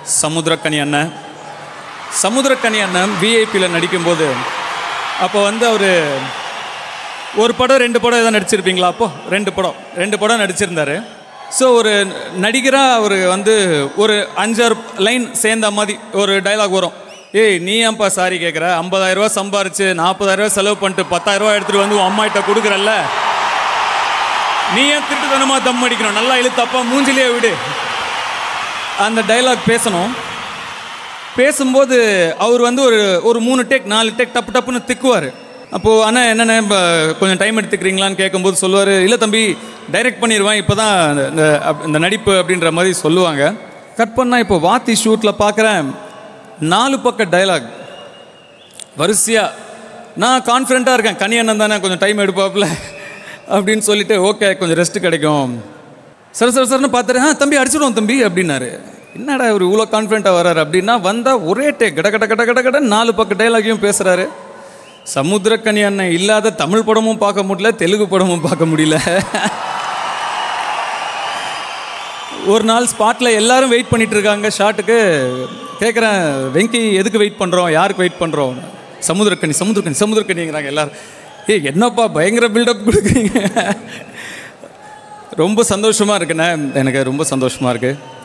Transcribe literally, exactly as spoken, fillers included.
சமுத்திரக்கனி அண்ணன். சமுத்திரக்கனி அண்ணன் விஐபியில் நடிக்கும்போது அப்போ வந்து அவர் ஒரு படம் ரெண்டு படம் எதாவது நடிச்சிருப்பீங்களா? அப்போது ரெண்டு படம் ரெண்டு படம் நடிச்சிருந்தார். ஸோ ஒரு நடிகராக அவர் வந்து ஒரு அஞ்சாறு லைன் சேர்ந்த மாதிரி ஒரு டைலாக் வரும். ஏய் நீ ஏன்ப்பா சாரி கேட்குற, ஐம்பதாயிரரூவா சம்பாரிச்சு நாற்பதாயிரரூவா செலவு பண்ணிட்டு பத்தாயிரரூவா எடுத்துகிட்டு வந்து உன் அம்மாகிட்ட கொடுக்குறல்ல, நீ ஏன் திருட்டுத்தனமாக தம் அடிக்கணும், நல்லா இழுத்தப்பா மூஞ்சிலேயே விடு. அந்த டைலாக் பேசணும். பேசும்போது அவர் வந்து ஒரு ஒரு மூணு டேக் நாலு டேக் டப்பு டப்புன்னு திக்குவார். அப்போது அண்ணா என்னென்ன கொஞ்சம் டைம் எடுத்துக்கிறீங்களான்னு கேட்கும்போது சொல்லுவார், இல்லை தம்பி டைரக்ட் பண்ணிடுவேன் இப்போ தான் இந்த இந்த நடிப்பு அப்படின்ற மாதிரி சொல்லுவாங்க. கட் பண்ணால் இப்போ வாத்தி ஷூட்டில் பார்க்குறேன் நாலு பக்க டைலாக் வரிசையாக. நான் கான்ஃபிடென்ட்டாக இருக்கேன், கனி அண்ணன் தானே கொஞ்சம் டைம் எடுப்பாப்புல அப்படின்னு சொல்லிட்டு ஓகே கொஞ்சம் ரெஸ்ட்டு கிடைக்கும். சரி சரி சரின்னு பார்த்துட்டு ஆ தம்பி அடிச்சிடுவோம் தம்பி அப்படின்னாரு. என்னடா இவர் இவ்வளோ கான்ஃபிடென்ட்டாக வர்றாரு அப்படின்னா வந்தால் ஒரே டே கட கட கட கட கட நாலு பக்க டைலாக்கையும் பேசுகிறாரு. சமுத்திரக்கனி அண்ணன் இல்லாத தமிழ் படமும் பார்க்க முடியல, தெலுங்கு படமும் பார்க்க முடியல. ஒரு நாள் ஸ்பாட்டில் எல்லாரும் வெயிட் பண்ணிட்டு இருக்காங்க ஷாட்டுக்கு. கேட்குறேன் வெங்கி எதுக்கு வெயிட் பண்ணுறோம், யாருக்கு வெயிட் பண்ணுறோம்? சமுத்திரக்கனி சமுத்திரக்கனி சமுத்திரக்கனிங்கிறாங்க எல்லாரும். ஏ என்னப்பா பயங்கர பில்டப் கொடுக்குறீங்க. ரொம்ப சந்தோஷமாக இருக்குண்ணே, எனக்கு ரொம்ப சந்தோஷமாக இருக்குது.